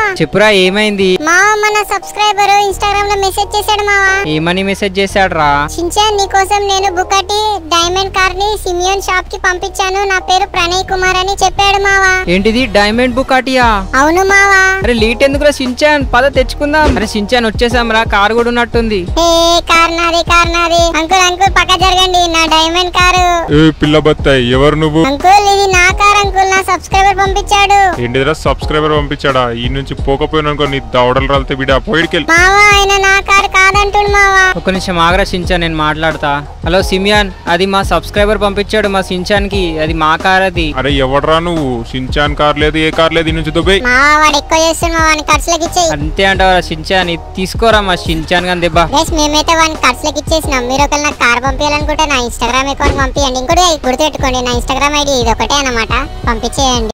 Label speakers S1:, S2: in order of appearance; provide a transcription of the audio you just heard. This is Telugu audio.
S1: చెప్పురా ఏమైంది?
S2: మావా మన సబ్స్క్రైబర్ ఇన్స్టాగ్రామ్ లో మెసేజ్ చేశాడు మావా.
S1: ఏమని మెసేజ్ చేశాడు రా?
S2: షించాన్ నీకోసం నేను బుకటి డైమండ్ కార్ ని సిమియన్ షాప్ కి పంపించాను, నా పేరు ప్రణయ్ కుమార్ అని చెప్పాడు మావా.
S1: ఏంటిది డైమండ్ బుకాటియా?
S2: అవును మావా.
S1: అరే లేట్ ఎందుకురా షించాన్, పద తెచ్చుకుందాం. అరే షించాన్ వచ్చేసాం రా, కార్ కూడా ఉన్నట్టుంది.
S2: కార్ నాది అంకుల్ అంకుల్ పక్క జరగండి, నా డైమండ్ కారు.
S3: పిల్ల బత్తాయి ఎవరు నువ్వు?
S2: అంకుల్ ఇది నా కార్ అంకుల్, నా సబ్స్క్రైబర్ పంపించాడు.
S3: ఏంటిదిరా సబ్స్క్రైబర్ పంపించాడా? ఈ నుంచి పోకపోయినా నీ దవడలు రాలితే బిడా పోయిడికెళ్ళి.
S2: మావా ఆయన నా కార్ కాదంటుడు మావా.
S1: ఒక నిమిషం ఆగరా షించాన్, నేను మాట్లాడతా. హలో సిమియాన్, అది మా సబ్స్క్రైబర్ పంపించాడు మా షించాన్ కి, అది మా కార్ అది.
S3: అరే ఎవడరా నువ్వు? షించాన్ కార్ లేదు ఏ కార్ లేదు, ఈ నుంచి దుబాయ్.
S2: మావా వాడు ఎక్కువ చేస్తున్నా వాడిని ఖర్చులకి ఇచ్చేయి.
S1: అంతే అంటావా షించాన్? ఇది తీసుకోరా మా షించాన్ గాని దెబ్బ.
S2: మేమైతే వాడిని ఖర్చులకి ఇచ్చేసినాం. మీరు ఒకవేళ నాకు కార్ పంపించాలనుకుంటే నా ఇన్స్టాగ్రామ్ అకౌంట్ పంపించండి. ఇంకోటి గుర్తుపెట్టుకోండి, నా ఇన్స్టాగ్రామ్ ఐడి ఇది ఒకటే అన్నమాట, పంపించేయండి.